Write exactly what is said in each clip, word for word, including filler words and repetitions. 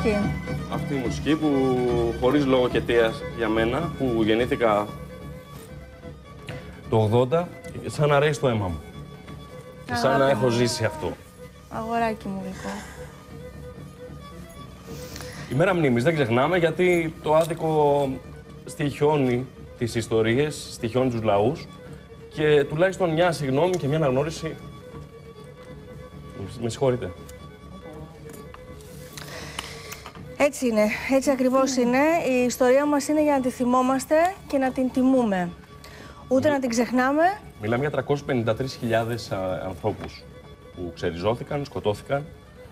μουσική. Αυτή η μουσική που χωρίς λόγο και αιτίας για μένα, που γεννήθηκα το ογδόντα, σαν να ρέει στο αίμα μου. Και σαν να έχω ζήσει αυτό. Αγοράκι μου λοιπόν. Η μέρα μνήμης δεν ξεχνάμε, γιατί το άδικο στοιχιώνει τις ιστορίες, στοιχιώνει τους λαούς και τουλάχιστον μια συγγνώμη και μια αναγνώριση. Με συγχωρείτε. Έτσι είναι, έτσι ακριβώς είναι. Η ιστορία μας είναι για να τη θυμόμαστε και να την τιμούμε. Ούτε να την ξεχνάμε. Μιλάμε για τριακόσιες πενήντα τρεις χιλιάδες ανθρώπους που ξεριζώθηκαν, σκοτώθηκαν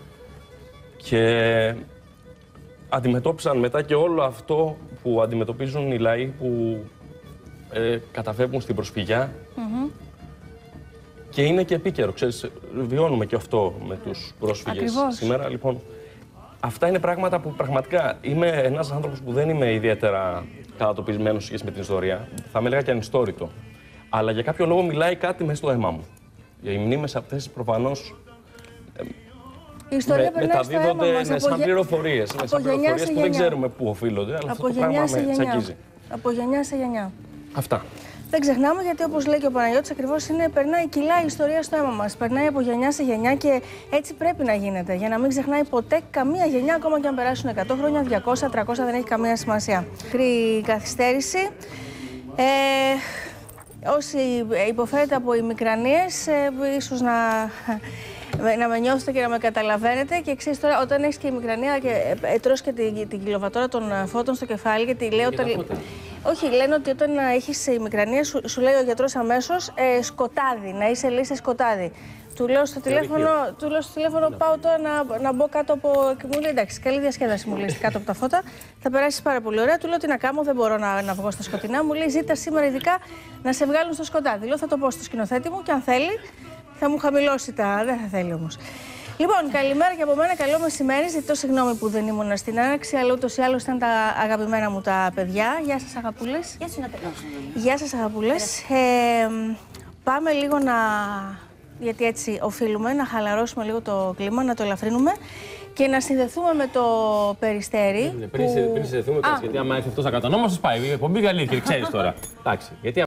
και αντιμετώπισαν μετά και όλο αυτό που αντιμετωπίζουν οι λαοί που ε, καταφεύγουν στην προσφυγιά. Mm-hmm. Και είναι και επίκαιρο, ξέρεις, βιώνουμε και αυτό με τους πρόσφυγες. Ακριβώς. Σήμερα. Λοιπόν, αυτά είναι πράγματα που πραγματικά είμαι ένας άνθρωπος που δεν είμαι ιδιαίτερα κατατοπισμένος σχέση με την ιστορία. Θα με έλεγα και ανιστόρητο. Αλλά για κάποιο λόγο μιλάει κάτι μέσα στο αίμα μου. Οι μνήμες αυτές προφανώς η ιστορία με, μεταδίδονται με σαν πληροφορίες. Με σαν πληροφορίες που δεν ξέρουμε πού οφείλονται, αλλά από αυτό το πράγμα με τσακίζει. Από γενιά σε γενιά. Αυτά. Δεν ξεχνάμε, γιατί όπως λέει και ο Παναγιώτης, ακριβώς είναι, περνάει κιλά η ιστορία στο αίμα μας. Περνάει από γενιά σε γενιά και έτσι πρέπει να γίνεται. Για να μην ξεχνάει ποτέ καμία γενιά, ακόμα και αν περάσουν εκατό χρόνια, διακόσια, τριακόσια, δεν έχει καμία σημασία. Μικρή καθυστέρηση. Ε, όσοι υποφέρετε από ημικρανίες, ε, ίσως να, να με νιώθετε και να με καταλαβαίνετε. Και ξέρεις τώρα, όταν έχεις και ημικρανία και ε, τρως και την, την κιλοβατόρα των φώτων στο κεφάλι, γιατί λέω. Όταν... Όχι, λένε ότι όταν έχεις ημικρανία, σου, σου λέει ο γιατρός αμέσως ε, σκοτάδι, να είσαι λύση σκοτάδι. Του λέω στο τηλέφωνο, του λέω στο τηλέφωνο πάω τώρα να, να μπω κάτω από. Και μου λέει εντάξει, καλή διασκέδαση μου λέει κάτω από τα φώτα. Θα περάσεις πάρα πολύ ωραία. Του λέω τι να κάνω, δεν μπορώ να, να βγω στα σκοτεινά. Μου λέει ζήτα σήμερα ειδικά να σε βγάλουν στο σκοτάδι. Λέω θα το πω στο σκηνοθέτη μου και αν θέλει θα μου χαμηλώσει τα. Δεν θα θέλει όμως. Λοιπόν, καλημέρα και από μένα, καλό μεσημέρι. Ζητώ συγγνώμη που δεν ήμουν στην έναρξη, αλλά ούτως ή άλλως ήταν τα αγαπημένα μου τα παιδιά. Γεια σας, αγαπούλες. Γεια σου, Ναταλία. Γεια σας, αγαπούλες. Ε, πάμε λίγο να. Γιατί έτσι οφείλουμε να χαλαρώσουμε λίγο το κλίμα, να το ελαφρύνουμε και να συνδεθούμε με το Περιστέρι. Ναι, πριν, που... πριν συνδεθούμε, γιατί άμα έρθει αυτό στα κατανόμα, σας πάει. Η εκπομπή καλή και ξέρεις τώρα. Εντάξει. Γιατί